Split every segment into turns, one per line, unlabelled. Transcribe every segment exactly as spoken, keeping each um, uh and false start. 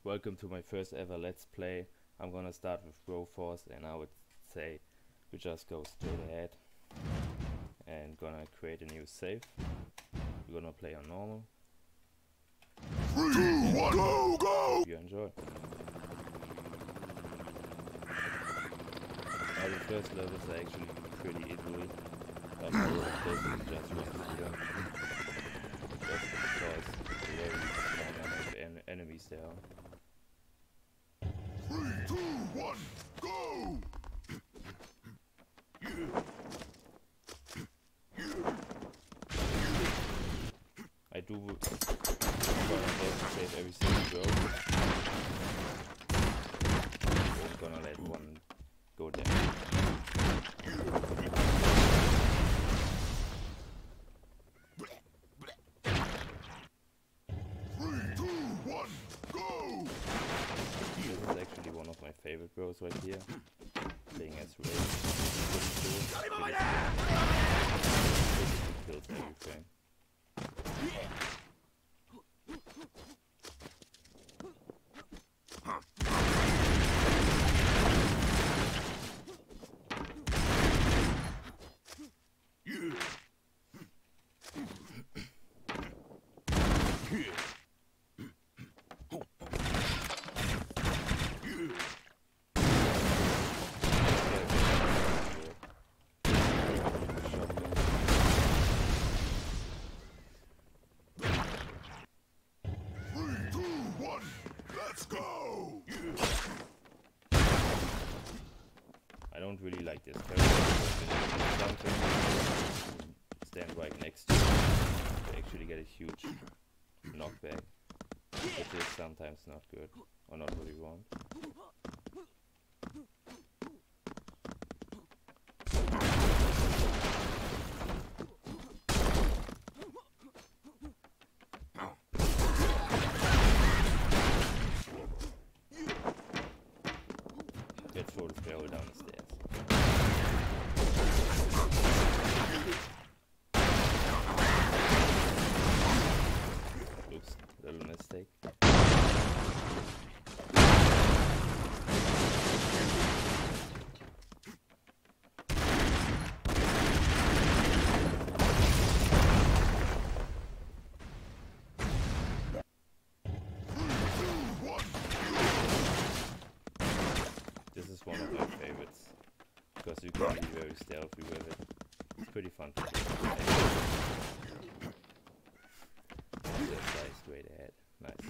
Welcome to my first ever Let's Play. I'm gonna start with Broforce, and I would say we just go straight ahead and gonna create a new save. We're gonna play on normal.
Three, two, one, go, go!
Hope you enjoy. Now the first levels are actually pretty easy, but I will basically just want to do them. Just because the very small number of en enemies there are.
Three, two, one, go!
I do try my best to save every single go. I'm gonna let one go down.
Three, two, one, go!
This is actually one of my favorite bros right here. Playing as Ray. Kills everything.
Let's go!
I don't really like this character. Stand right next to him to actually get a huge knockback, which is sometimes not good, or not what you want. Let's throw this barrel down the stairs. Oops, little mistake. This is one of my favorites, because you can be very stealthy with it. It's pretty fun to do. Just fly straight ahead. Nice.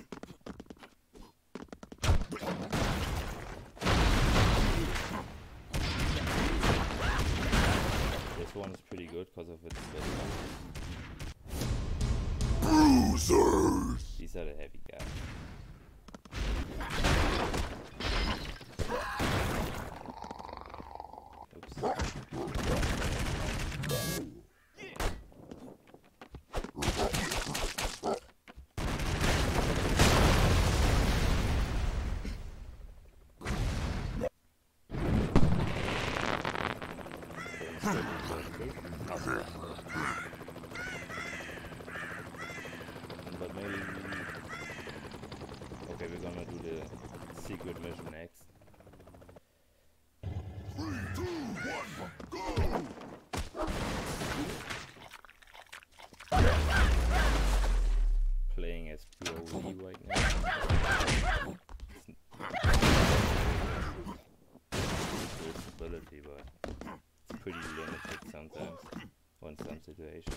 This one is pretty good because of its special.
Bruisers!
These are the heavy guys. But maybe... Okay, we're gonna do the secret mission next.
Three, two, one, go!
Playing as P O V right now. It's stability, but it's pretty limited sometimes, or in some situations.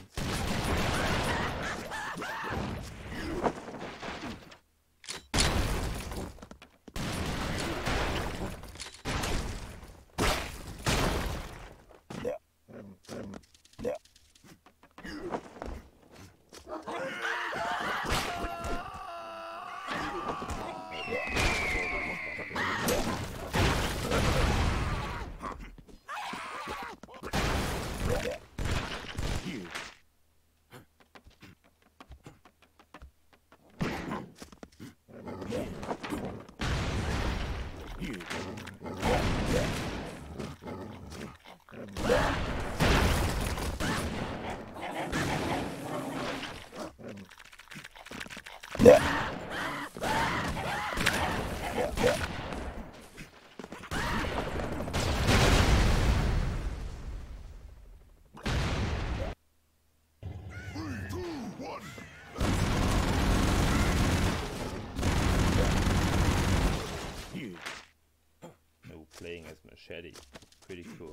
machete. Pretty cool.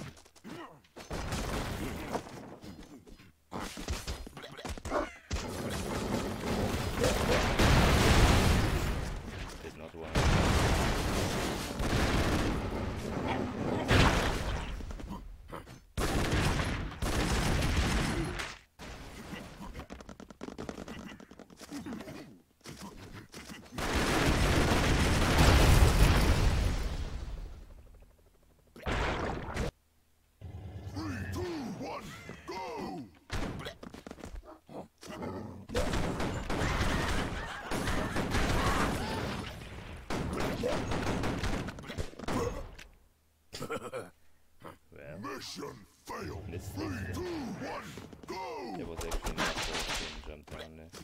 Did not want.
Mission failed.
This
Three,
thing,
two, one, go!
there was actually not supposed to jump down there.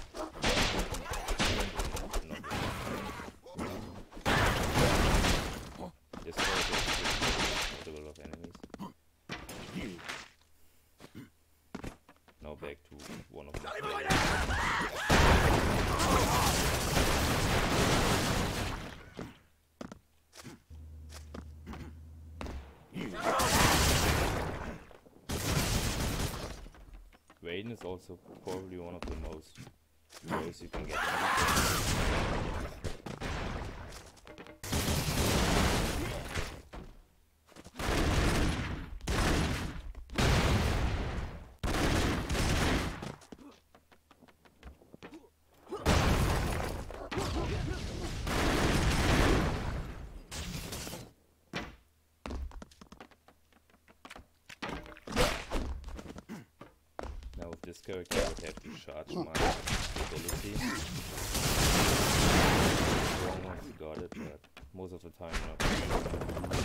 This forest is multiple of enemies. Now back to one of the players. Raiden is also probably one of the most pros you can get. Now with this character I would have to charge my ability. I almost got it, but most of the time not.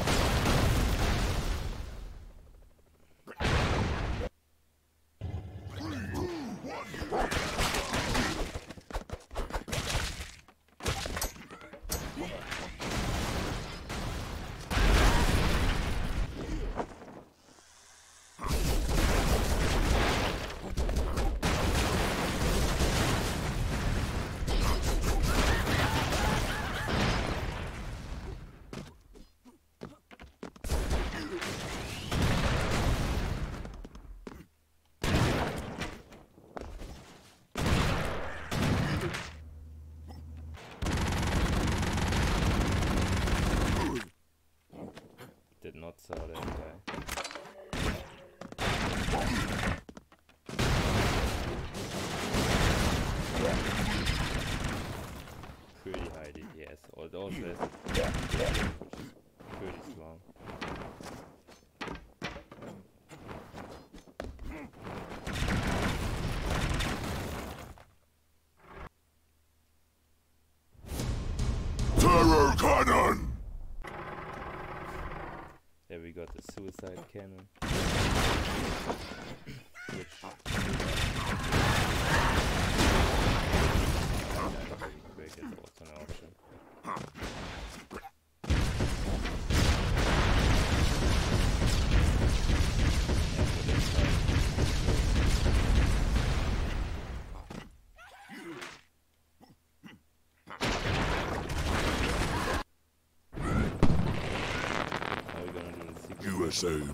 Did not saw that guy. Pretty high D P S. Or it also has which is pretty strong.
Terror cannon!
There we got the suicide cannon. Which quick is also an option. Now we're gonna do the secret.
U S A.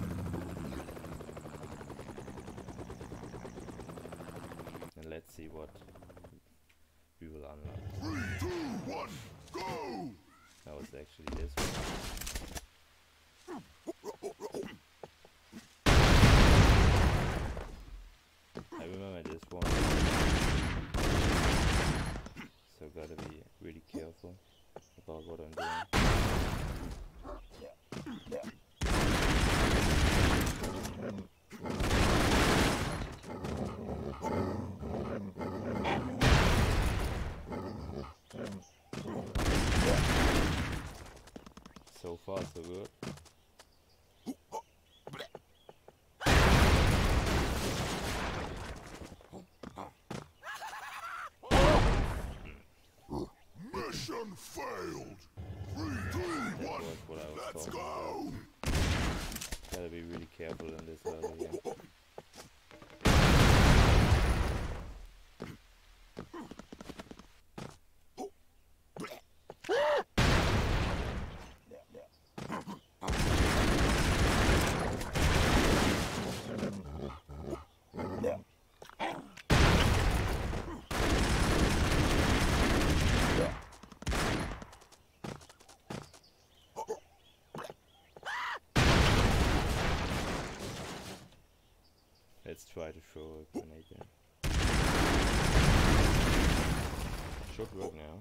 And let's see what we will unlock.
Three, two, one, go!
That was actually this one. I remember this one. So gotta be really careful about what I'm doing. So far, so good.
Mission failed! Three, two,
That
one,
was what I was
let's
talking
go!
about. Gotta be really careful in this level here. Let's try to throw a grenade there. Should work now.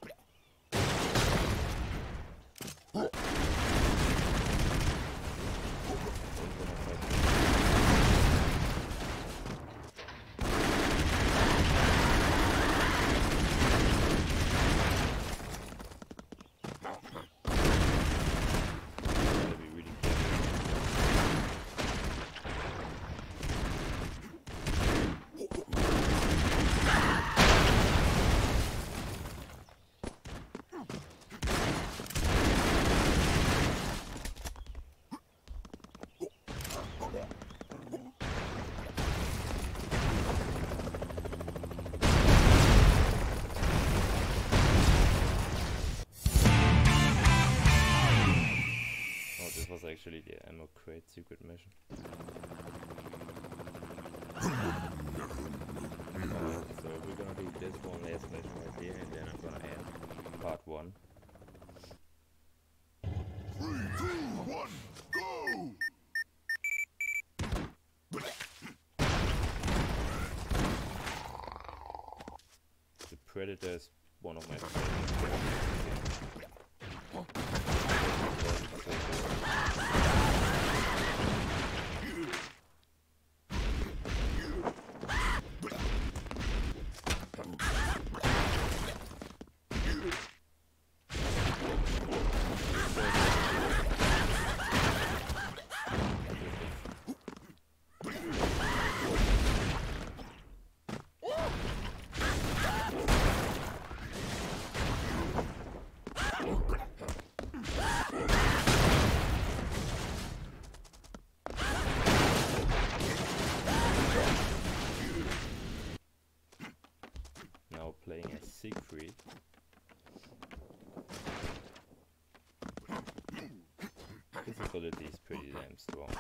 Actually the ammo crate secret mission. Alright, so we're gonna do this one last mission right here, and then I'm gonna add part one.
Three, two, one, go!
The Predator is one of my favorites. Playing as Siegfried. Visibility is pretty damn strong.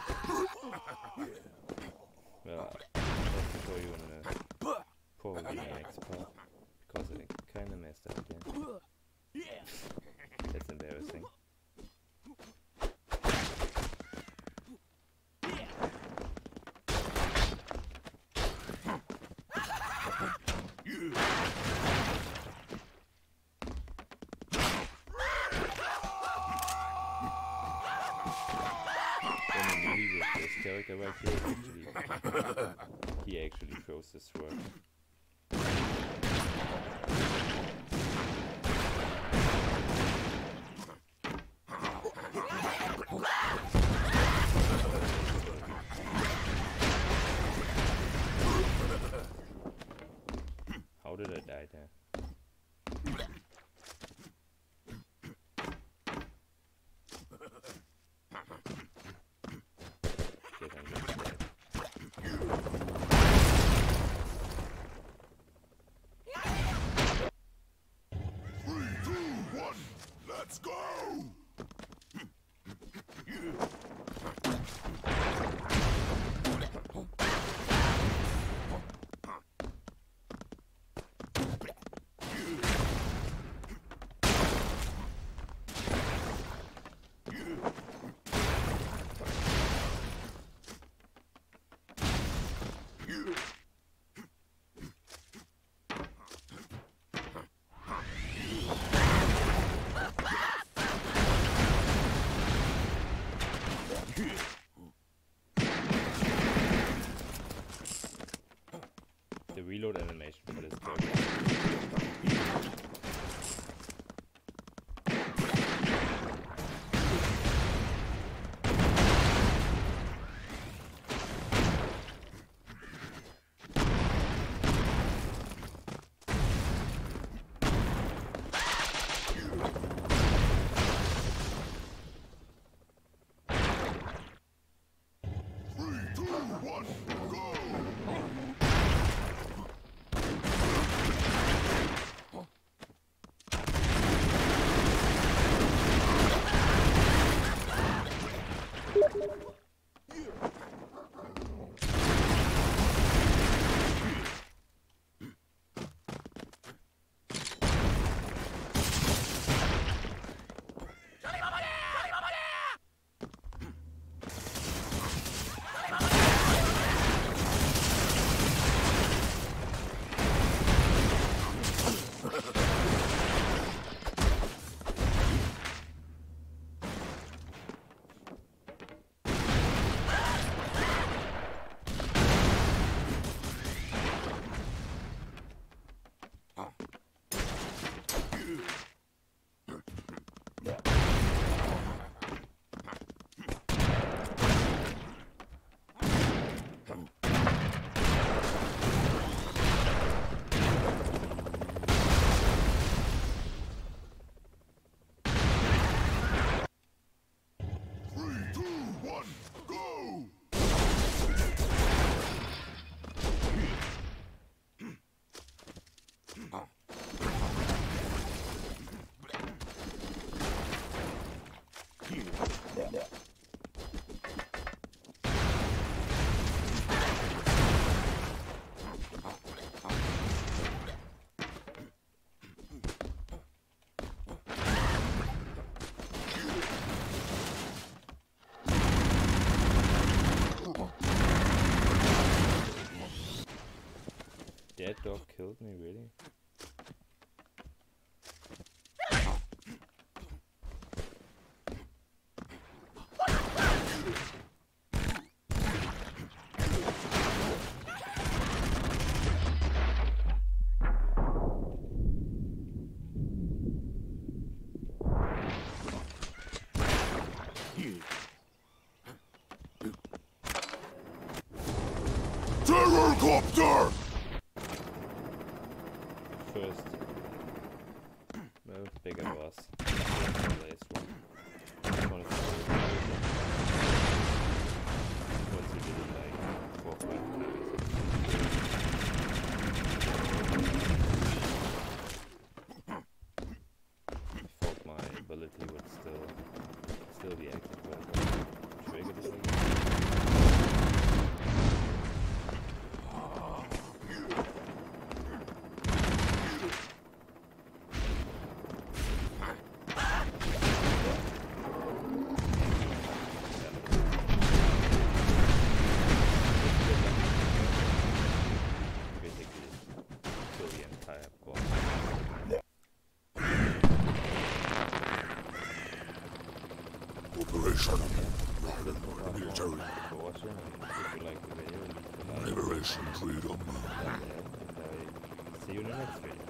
Well, I'll show you in the probably the next part, because I kinda messed up again. That's embarrassing. Character right here actually he actually throws the sword. How did I die there?
Let's go!
That dog killed me, really?
Terrorcopter!
First, well, bigger boss. The last one. This one is really once you did it like four or five times. I thought my ability would still still be active, but I triggered it again.
Operation Military Liberation Freedom.
See you in the next video.